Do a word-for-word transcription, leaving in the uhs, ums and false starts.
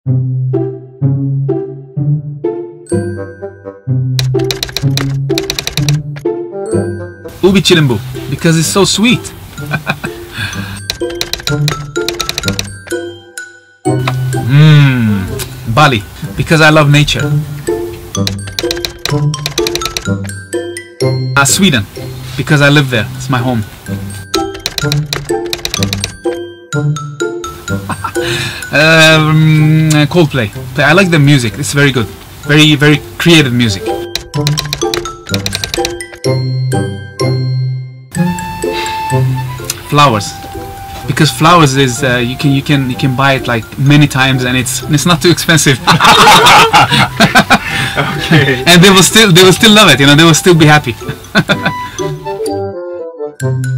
Ubi Chilimbu, because it's so sweet. Mmm, Bali, because I love nature. Ah, Sweden, because I live there. It's my home. um, Coldplay. I like the music. It's very good. Very, very creative music. Flowers, because flowers is uh, you can you can you can buy it like many times, and it's it's not too expensive. Okay. And they will still they will still love it. You know, they will still be happy.